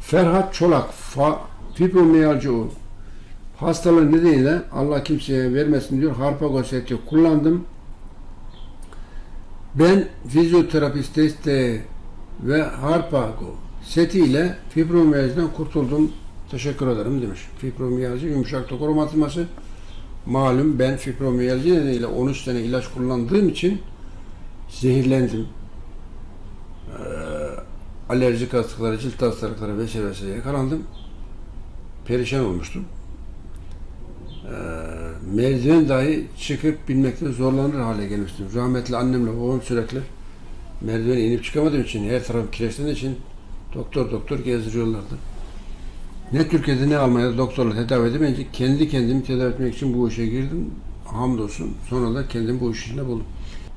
Ferhat Çolak fibromiyalji hastalığı nedeniyle Allah kimseye vermesin diyor. Harpago seti kullandım. Ben fizyoterapist desteği ve Harpago seti ile fibromiyalciden kurtuldum. Teşekkür ederim demiş. Fibromiyalji yumuşak doku romatizması. Malum ben fibromiyalji nedeniyle 13 tane ilaç kullandığım için zehirlendim. Alerjik hastalıklara, cilt hastalıklara vesaire yakalandım. Perişan olmuştum. Merdiven dahi çıkıp binmekte zorlanır hale gelmiştim. Rahmetli annemle babam sürekli merdivene inip çıkamadığım için, her tarafım kireçlendiği için doktor gezdiriyorlardı. Ne Türkiye'de ne Almanya'da doktorla tedavi edemeyince kendi kendimi tedavi etmek için bu işe girdim. Hamdolsun. Sonra da kendimi bu iş içinde buldum.